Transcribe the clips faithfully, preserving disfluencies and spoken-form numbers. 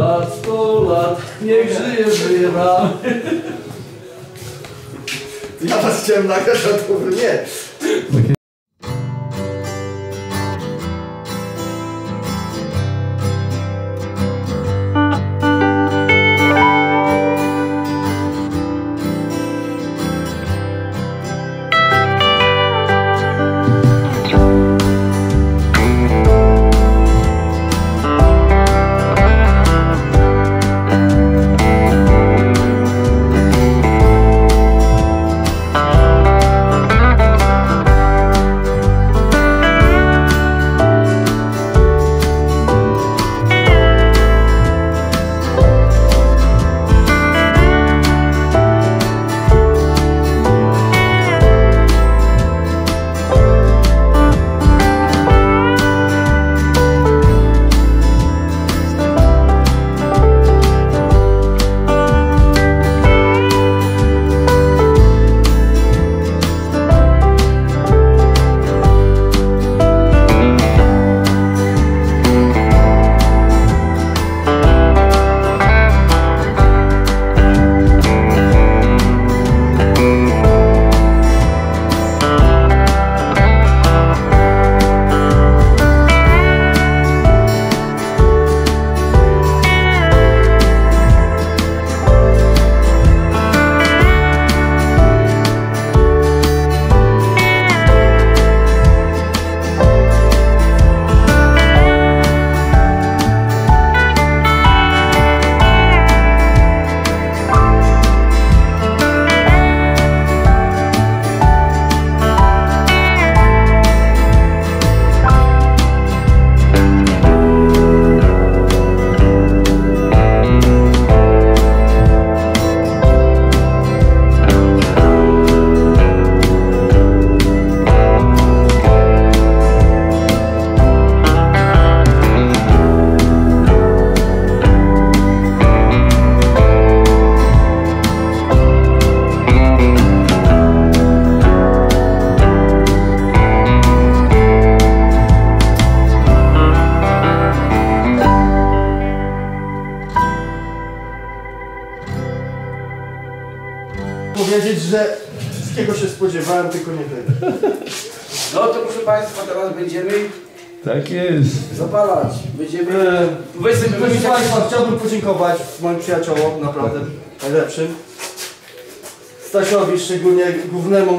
lat, sto lat, niech żyje, żyje nam. Ja was chciałem nagrać, a to wy nie. Powiedzieć, że wszystkiego się spodziewałem, tylko nie tego. No to proszę Państwa, teraz będziemy Tak jest. zapalać. Będziemy... Eee, Proszę Państwa, chciałbym podziękować moim przyjaciołom, naprawdę najlepszym. Stasiowi szczególnie, głównemu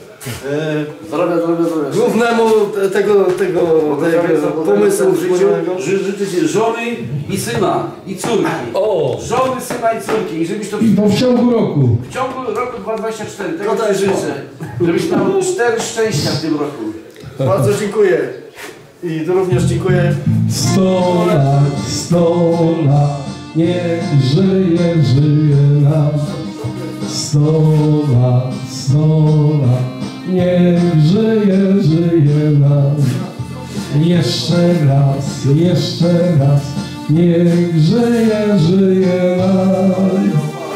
e, Zdrowia, zdrowia, zdrowia. głównemu tego, tego, tego pomysłu w życiu. Ży- Życzę Ci żony i syna, i córki. O! Żony, syna i córki. I żebyś to I to w ciągu roku. w ciągu roku dwa tysiące dwudziestego czwartego, tego No to Ci jest życzę. Żebyś miał cztery szczęścia w tym roku. Bardzo dziękuję. I również dziękuję. Sto lat, sto lat, niech żyje, żyje nam. Sto lat, sto lat, niech żyje, żyje nam. Jeszcze raz, jeszcze raz, niech żyje, żyje nam.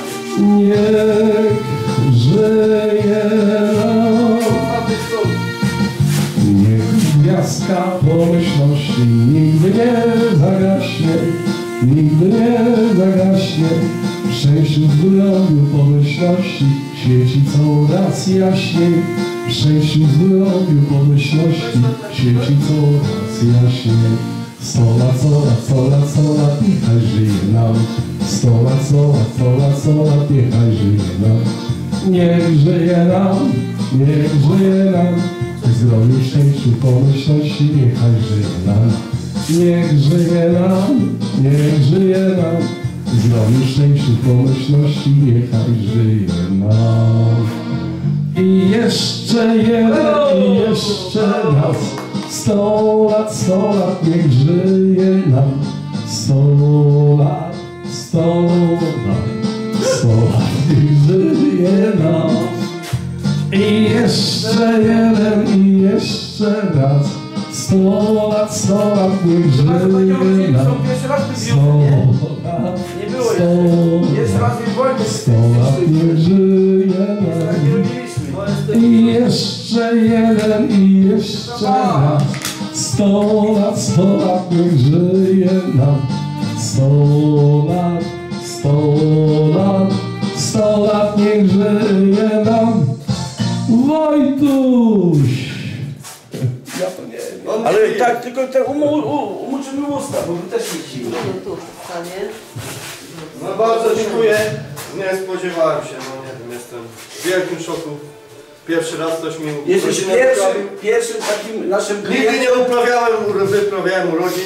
Niech żyje nam. Niech gwiazdka pomyślności nigdy nie zagaśnie, nigdy nie zagaśnie. W szczęściu, zdrowiu, pomyślności świeci coraz jaśniej. W szczęściu, zdrowiu, pomyślności świeci coraz jaśniej. Sto lat, sto lat, sto lat, sto lat, niechaj żyje nam. Sto lat, sto lat, sto lat, sto lat, niechaj żyje nam. Niech żyje nam, niech żyje nam. W zdrowiu, szczęściu, pomyślności niechaj żyje nam. Niech żyje nam, niech żyje nam. W zdrowiu, szczęściu, pomyślności niechaj żyje nam. I jeszcze jeden, i jeszcze raz. Sto lat, sto lat, niech żyje nam. Sto lat, sto lat, sto lat, niech żyje nam. I jeszcze jeden, i jeszcze raz. Sto lat, sto lat, niech żyje nam. Sto lat, Nie było jeszcze. Jest raz nie wolno. sto lat, niech żyje nam. I jeszcze jeden, i jeszcze raz. Sto lat, sto lat, niech żyje nam. sto lat, sto lat, sto lat niech żyje nam Wojtuś. Ja to nie wiem. On Ale żyje. tak, tylko te umu, u- umuczymy usta, bo my też nie chcieli. No tu stanie. No bardzo dziękuję. Nie spodziewałem się, no nie wiem, jestem w wielkim szoku. Pierwszy raz ktoś mi Jesteś urodziny pierwszym, uprawił. pierwszym takim naszym Nigdy klientem. nie uprawiałem, uro- wyprawiałem urodzin.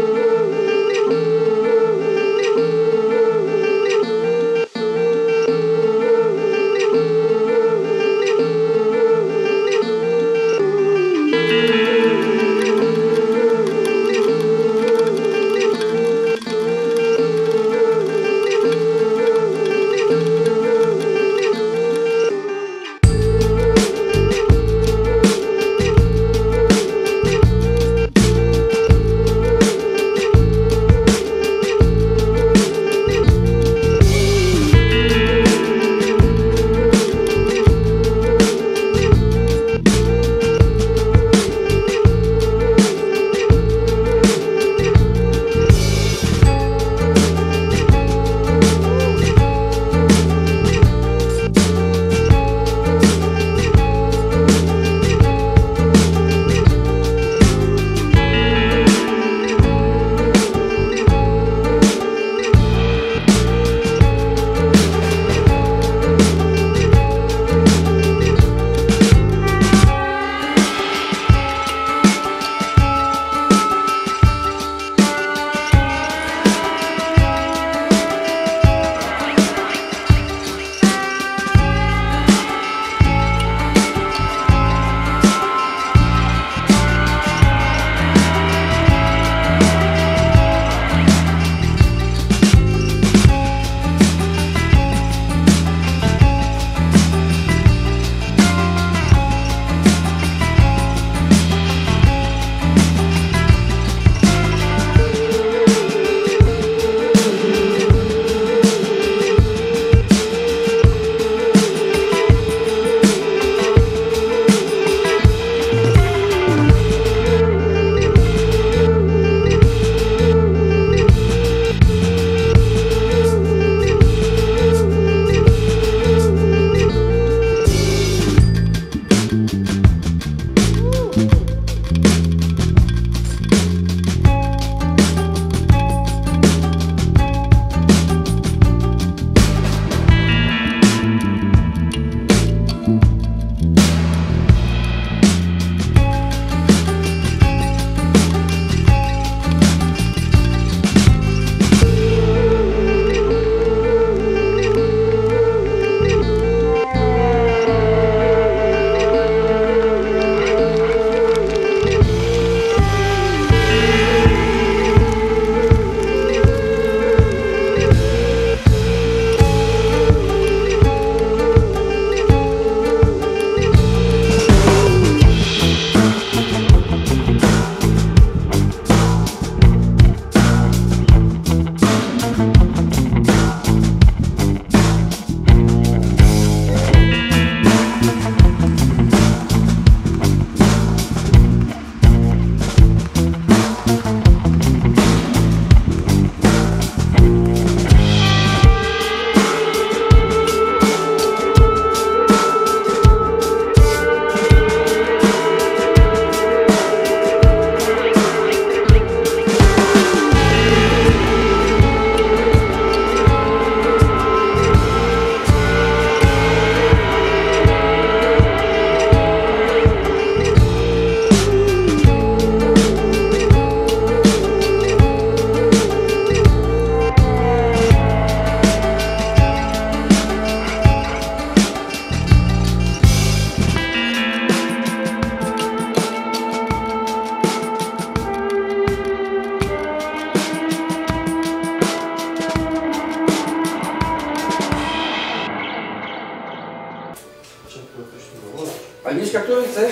Agnieszka, której chcesz?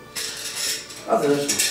A zresztą.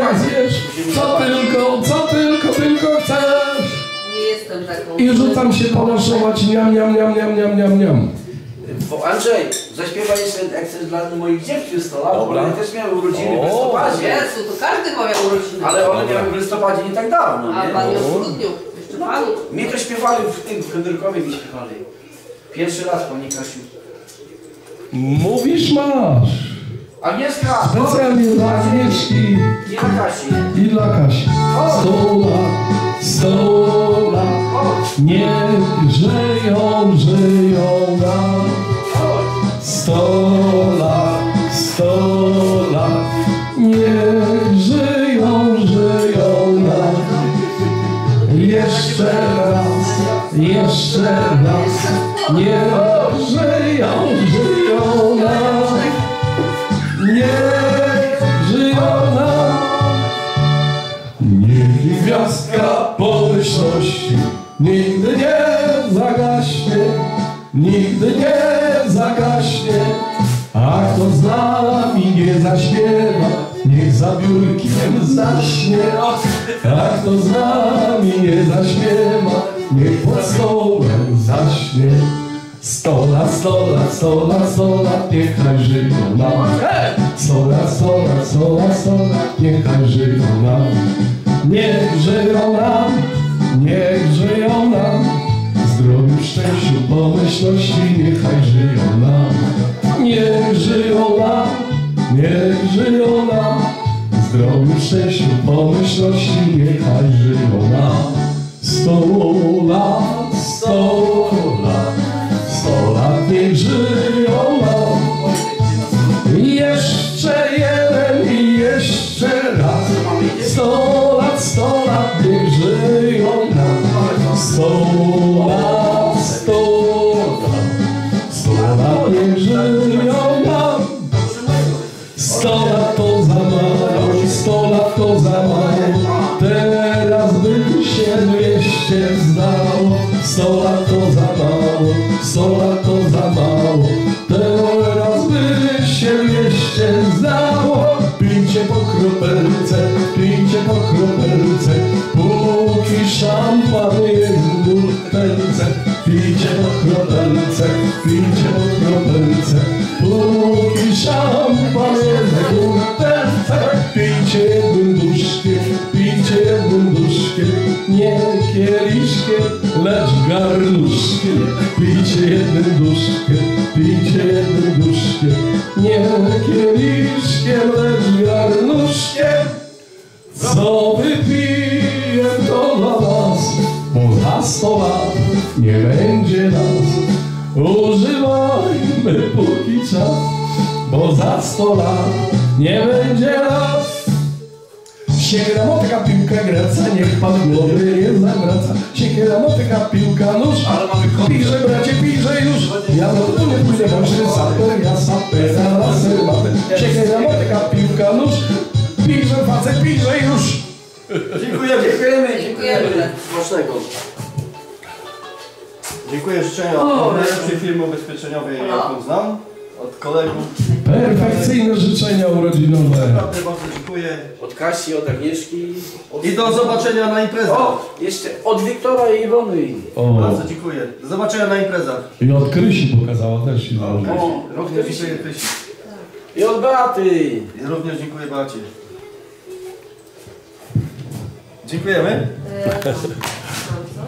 tak zjesz, co tylko, co tylko, tylko chcesz. Nie jestem taką. I rzucam się ponoszować, niam, niam, niam, niam, niam, niam, niam. Bo Andrzej, zaśpiewaj jeszcze, jak chcesz dla moich dziewczyn sto lat, bo Dobra. one też miały urodziny w O. listopadzie. Jezu, to każdy ma miał urodziny. Ale one miały w listopadzie nie tak dawno, A nie? pan miał w grudniu. Jeszcze panu. Mi to śpiewali w tym, w Henrykowie mi śpiewali. Pierwszy raz, Pani Kasiu. Mówisz masz. Agnieszka! Specjalnie dla Agnieszki Nie dla Kasi. i dla Kasi. Sto lat, sto lat, Chodź, niech żyją, żyją nam. chodź. Sto lat, sto lat, niech żyją, żyją nam. Jeszcze raz, jeszcze raz, niech żyją, żyją nam. Niech żyją nam. Niech gwiazdka pomyślności nigdy nie zagaśnie, nigdy nie zagaśnie. A kto z nami nie zaśpiewa, niech za biurkiem zaśnie. A kto z nami nie zaśpiewa, niech pod stołem zaśnie. Sto lat, sto lat, sto lat, sto lat, niechaj żyją nam. Sto lat, sto lat, sto lat, sto lat, niechaj żyją nam. Niech żyją nam, niech żyją nam. W zdrowiu, szczęściu, pomyślności, niechaj żyją nam. Niech żyją nam, niech żyją nam. W zdrowiu, szczęściu, pomyślności, niechaj żyją nam. Sto lat, sto lat, sto lat, niech żyją nam. Jeszcze jeden i jeszcze raz. Sto lat, sto lat, niech żyją nam. Sto lat, sto lat, sto lat, niech żyją nam. Sto lat to za mało, sto lat to za mało. Teraz by się dwieście zdało. Sto lat to za mało, sto lat to za mało. Teraz by się dwieście zdało. Pijcie po kropelce, pijcie po kropelce, póki szampan jest w butelce. Pijcie po kropelce, pijcie po kropelce, póki szampan jest w butelce. Pijcie jednym duszkiem, pijcie jednym duszkiem, nie kieliszkiem, lecz garnuszkiem. Pijcie jednym duszkiem, pijcie jednym duszkiem, nie kieliszkiem, lecz garnuszkiem. Co wypiję to dla was, bo za sto lat nie będzie nas. Używajmy póki czas, bo za sto lat nie będzie nas. Siekiera, motyka, piłka, greca, niech pan głowy nie zawraca. Siekiera, motyka, piłka, nóż, ale mamy pijże, bracie, pijże już. Ja do tu nie pójdę, bo się saper, ja sapera, laser, maper. Siekiera, motyka, piłka, nóż, pijże, facet, pijże już. Dziękujemy. Dziękujemy, dziękujemy. Dziękujemy. Smacznego. Dziękuję życzenia od najlepszej firmy ubezpieczeniowej, jaką znam, od kolegów. Perfekcyjne życzenia urodzinowe. Naprawdę bardzo dziękuję. Od Kasi, od Agnieszki. Od... I do zobaczenia na imprezach. O, jeszcze od Wiktora i Iwony. O, Bardzo dziękuję. Do zobaczenia na imprezach. i od Krysi pokazała też się założyć. O, Również dziękuję Krysi. i od Beaty. I również dziękuję Beacie. Dziękujemy. E,